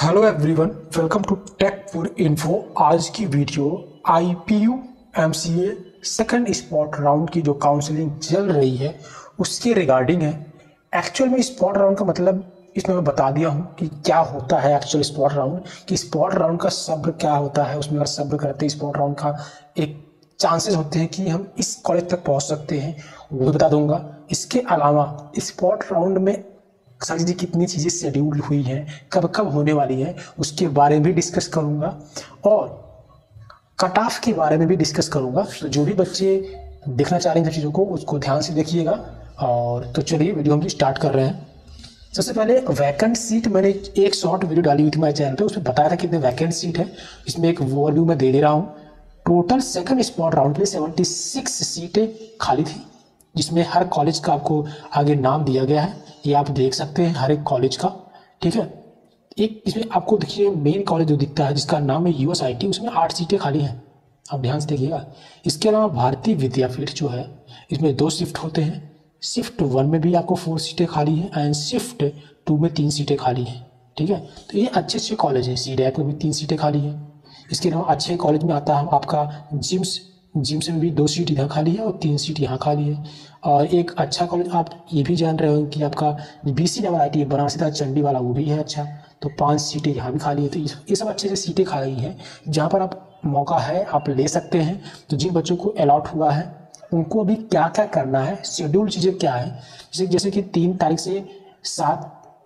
Hello everyone, welcome to Techpur info. आज की video IPU MCA second spot round की जो काउंसलिंग चल रही है उसके रिगार्डिंग है। एक्चुअल में स्पॉट राउंड का मतलब इसमें मैं बता दिया हूँ कि क्या होता है एक्चुअल स्पॉट राउंड, कि स्पॉट राउंड का सब्र क्या होता है। उसमें अगर सब्र करते हैं स्पॉट राउंड का एक चांसेस होते हैं कि हम इस कॉलेज तक पहुँच सकते हैं, वो भी बता दूंगा। इसके अलावा स्पॉट राउंड में सारी चीज़ें कितनी चीज़ें शेड्यूल हुई हैं, कब कब होने वाली है, उसके बारे में भी डिस्कस करूंगा और कट ऑफ के बारे में भी डिस्कस करूंगा। तो जो भी बच्चे देखना चाह रहे हैं इन चीज़ों को उसको ध्यान से देखिएगा। और तो चलिए वीडियो हम स्टार्ट कर रहे हैं। सबसे पहले वैकेंट सीट, मैंने एक शॉर्ट वीडियो डाली हुई थी मेरे चैनल पे, उसमें बताया था कितने वैकेंट सीट है। इसमें एक ओवरव्यू मैं दे रहा हूँ। टोटल सेकंड स्पॉट राउंड के 76 सीटें खाली थी, जिसमें हर कॉलेज का आपको आगे नाम दिया गया है, ये आप देख सकते हैं हर एक कॉलेज का। ठीक है, एक इसमें आपको देखिए मेन कॉलेज जो दिखता है जिसका नाम है USIT, उसमें 8 सीटें खाली हैं, आप ध्यान से देखिएगा। इसके अलावा भारतीय विद्यापीठ जो है इसमें 2 शिफ्ट होते हैं। शिफ्ट 1 में भी आपको 4 सीटें खाली हैं एंड शिफ्ट 2 में 3 सीटें खाली हैं। ठीक है, तो ये अच्छे अच्छे कॉलेज हैं। CDAC में भी 3 सीटें खाली हैं। इसके अलावा अच्छे कॉलेज में आता है आपका जिम्स में भी 2 सीट इधर खाली है और 3 सीट यहाँ खाली है। और एक अच्छा कॉलेज आप ये भी जान रहे हो कि आपका BCIT बनारस था चंडी वाला, वो भी है अच्छा। तो 5 सीटें यहाँ भी खाली है। तो ये सब अच्छे से सीटें खाली हैं जहाँ पर आप मौका है आप ले सकते हैं। तो जिन बच्चों को अलॉट हुआ है उनको अभी क्या क्या करना है, शेड्यूल चीज़ें क्या है, जैसे कि 3 तारीख से 7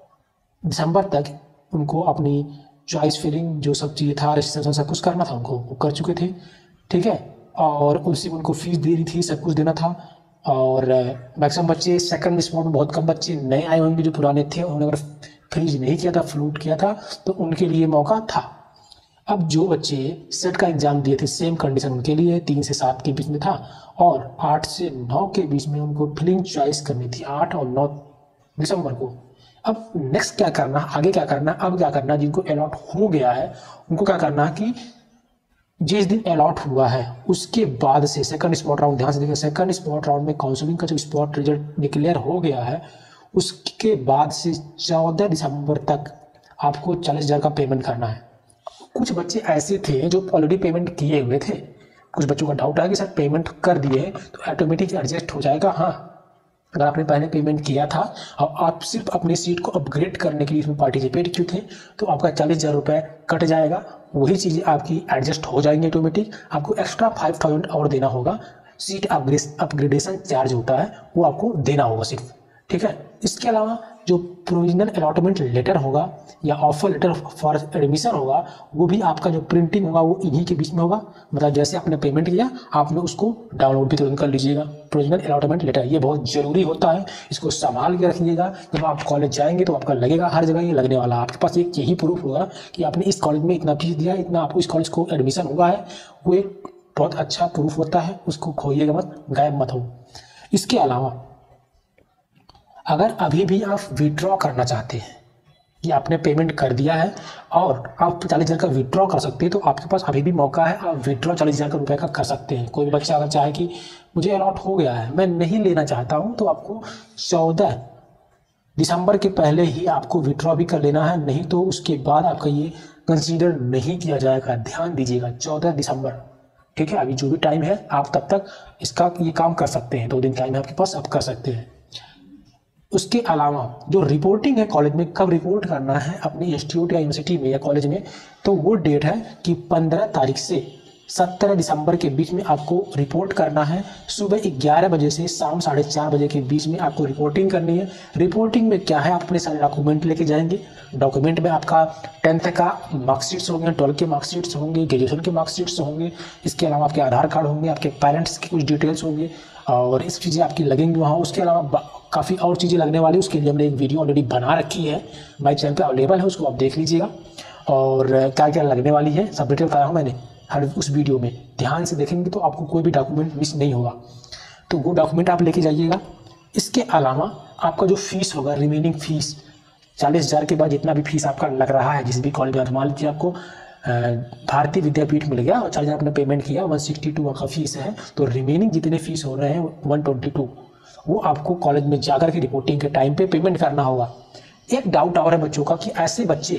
दिसंबर तक उनको अपनी चॉइस फिलिंग जो सब चीज़ें था, रजिस्ट्रेशन सब कुछ करना था, उनको वो कर चुके थे। ठीक है, और उसी उनको फीस दे रही थी, सब कुछ देना था। और मैक्सिमम बच्चे सेकंड स्पॉट में, बहुत कम बच्चे नए आए होंगे जो पुराने थे, उन्होंने अगर फ्रीज नहीं किया था, फ्लूट किया था, तो उनके लिए मौका था। अब जो बच्चे सेट का एग्जाम दिए थे सेम कंडीशन उनके लिए 3 से 7 के बीच में था और 8 से 9 के बीच में उनको फिलिंग चॉइस करनी थी, 8 और 9 दिसंबर को। अब नेक्स्ट क्या करना, आगे क्या करना, अब क्या करना, जिनको अलॉट हो गया है उनको क्या करना कि जिस दिन अलॉट हुआ है उसके बाद से सेकंड स्पॉट राउंड, ध्यान से देखिए, सेकंड स्पॉट राउंड में काउंसलिंग का जो स्पॉट रिजल्ट डिक्लेयर हो गया है उसके बाद से 14 दिसंबर तक आपको 40,000 का पेमेंट करना है। कुछ बच्चे ऐसे थे जो ऑलरेडी पेमेंट किए हुए थे, कुछ बच्चों का डाउट है कि सर पेमेंट कर दिए तो ऑटोमेटिक एडजस्ट हो जाएगा। हाँ, अगर आपने पहले पेमेंट किया था और आप सिर्फ अपनी सीट को अपग्रेड करने के लिए इसमें पार्टिसिपेट किए थे तो आपका 40,000 रुपये कट जाएगा। वही चीज़ें आपकी एडजस्ट हो जाएंगी ऑटोमेटिक। आपको एक्स्ट्रा 5,000 और देना होगा, सीट अपग्रेडेशन चार्ज होता है वो आपको देना होगा सिर्फ। ठीक है, इसके अलावा जो प्रोविजनल अलॉटमेंट लेटर होगा या ऑफर लेटर फॉर एडमिशन होगा वो भी आपका जो प्रिंटिंग होगा वो इन्हीं के बीच में होगा। मतलब जैसे आपने पेमेंट किया आपने उसको डाउनलोड भी तुरंत कर लीजिएगा। प्रोविजनल अलॉटमेंट लेटर ये बहुत जरूरी होता है, इसको संभाल के रखिएगा। जब आप कॉलेज जाएंगे तो आपका लगेगा, हर जगह ये लगने वाला है। आपके पास एक यही प्रूफ होगा कि आपने इस कॉलेज में इतना फीस दिया, इतना आपको इस कॉलेज को एडमिशन हुआ है, वो एक बहुत अच्छा प्रूफ होता है। उसको खोइएगा मत, गायब मत हो। इसके अलावा अगर अभी भी आप विड्रॉ करना चाहते हैं कि आपने पेमेंट कर दिया है और आप 40,000 का विड्रॉ कर सकते हैं तो आपके पास अभी भी मौका है, आप विड्रॉ 40,000 का रुपये का कर सकते हैं। कोई बच्चा अगर चाहे कि मुझे अलॉट हो गया है मैं नहीं लेना चाहता हूं, तो आपको 14 दिसंबर के पहले ही आपको विड्रॉ भी कर लेना है, नहीं तो उसके बाद आपका ये कंसीडर नहीं किया जाएगा। ध्यान दीजिएगा, 14 दिसंबर। ठीक है, अभी जो भी टाइम है आप तब तक इसका ये काम कर सकते हैं, 2 दिन टाइम है आपके पास, आप कर सकते हैं। उसके अलावा जो रिपोर्टिंग है कॉलेज में, कब रिपोर्ट करना है अपनी इंस्टीट्यूट या यूनिवर्सिटी में या कॉलेज में, तो वो डेट है कि 15 तारीख से 17 दिसंबर के बीच में आपको रिपोर्ट करना है। सुबह 11 बजे से शाम 4:30 बजे के बीच में आपको रिपोर्टिंग करनी है। रिपोर्टिंग में क्या है, आप अपने सारे डॉक्यूमेंट लेके जाएंगे। डॉक्यूमेंट में आपका 10th का मार्कशीट्स होंगे, 12 के मार्कशीट्स होंगे, ग्रेजुएशन के मार्कशीट्स होंगे। इसके अलावा आपके आधार कार्ड होंगे, आपके पेरेंट्स की कुछ डिटेल्स होंगे और इस चीज़ें आपकी लगेंगी वहाँ। उसके अलावा काफ़ी और चीज़ें लगने वाली, उसके लिए हमने एक वीडियो ऑलरेडी बना रखी है, हमारे चैनल पे अवेलेबल है, उसको आप देख लीजिएगा। और क्या क्या लगने वाली है सब डिटेल बताया हूँ मैंने हर उस वीडियो में। ध्यान से देखेंगे तो आपको कोई भी डॉक्यूमेंट मिस नहीं होगा, तो वो डॉक्यूमेंट आप लेके जाइएगा। इसके अलावा आपका जो फीस होगा, रिमेनिंग फीस 40,000 के बाद जितना भी फीस आपका लग रहा है जिस भी कॉलेज में, मान लीजिए आपको भारतीय विद्यापीठ मिल गया और 40,000 आपने पेमेंट किया, 162 का फीस है, तो रिमेनिंग जितने फीस हो रहे हैं 122 वो आपको कॉलेज में जाकर के रिपोर्टिंग के टाइम पे पेमेंट करना होगा। एक डाउट और है बच्चों का कि ऐसे बच्चे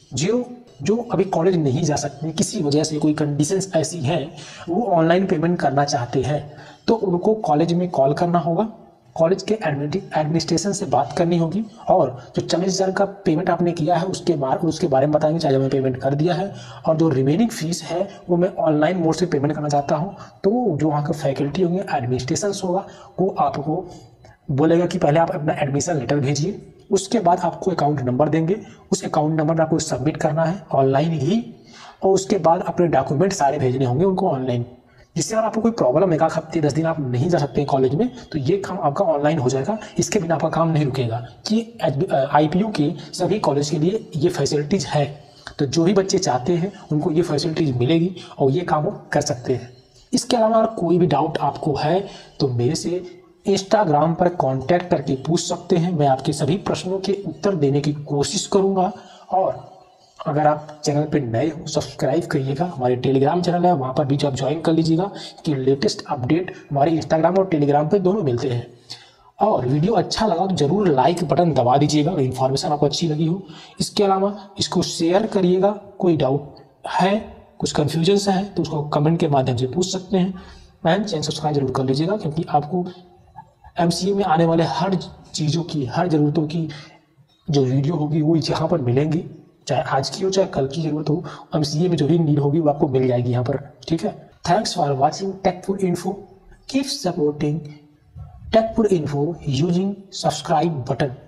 जो अभी कॉलेज नहीं जा सकते, किसी वजह से कोई कंडीशंस ऐसी हैं, वो ऑनलाइन पेमेंट करना चाहते हैं, तो उनको कॉलेज में कॉल करना होगा, कॉलेज के एडमिनिस्ट्रेशन से बात करनी होगी, और जो 40,000 का पेमेंट आपने किया है उसके बारे में बताएंगे, चाहे मैं पेमेंट कर दिया है और जो रिमेनिंग फीस है वो मैं ऑनलाइन मोड से पेमेंट करना चाहता हूँ। तो जो वहाँ का फैकल्टी होंगे, एडमिनिस्ट्रेशन होगा, वो आपको बोलेगा कि पहले आप अपना एडमिशन लेटर भेजिए, उसके बाद आपको अकाउंट नंबर देंगे, उस अकाउंट नंबर आपको सबमिट करना है ऑनलाइन ही, और उसके बाद अपने डॉक्यूमेंट सारे भेजने होंगे उनको ऑनलाइन। जिससे अगर आपको कोई प्रॉब्लम है, 1 हफ्ते 10 दिन आप नहीं जा सकते कॉलेज में, तो ये काम आपका ऑनलाइन हो जाएगा, इसके बिना आपका काम नहीं रुकेगा। कि IPU के सभी कॉलेज के लिए ये फैसिलिटीज़ है, तो जो भी बच्चे चाहते हैं उनको ये फैसिलिटीज़ मिलेगी और ये काम वो कर सकते हैं। इसके अलावा अगर कोई भी डाउट आपको है तो मेरे से इंस्टाग्राम पर कांटेक्ट करके पूछ सकते हैं, मैं आपके सभी प्रश्नों के उत्तर देने की कोशिश करूँगा। और अगर आप चैनल पे नए हो, सब्सक्राइब करिएगा, हमारे टेलीग्राम चैनल है वहाँ पर भी आप ज्वाइन कर लीजिएगा, कि लेटेस्ट अपडेट हमारे इंस्टाग्राम और टेलीग्राम पे दोनों मिलते हैं। और वीडियो अच्छा लगा तो जरूर लाइक बटन दबा दीजिएगा अगर इन्फॉर्मेशन आपको अच्छी लगी हो। इसके अलावा इसको शेयर करिएगा, कोई डाउट है, कुछ कन्फ्यूजन है तो उसको कमेंट के माध्यम से पूछ सकते हैं। एंड चैनल सब्सक्राइब जरूर कर लीजिएगा, क्योंकि आपको MCA में आने वाले हर चीज़ों की, हर ज़रूरतों की जो वीडियो होगी वो यहाँ पर मिलेंगी, चाहे आज की हो चाहे कल की ज़रूरत हो, MCA में जो भी नीड होगी वो आपको मिल जाएगी यहाँ पर। ठीक है, thanks for watching Techpur info, keep supporting Techpur info using subscribe button.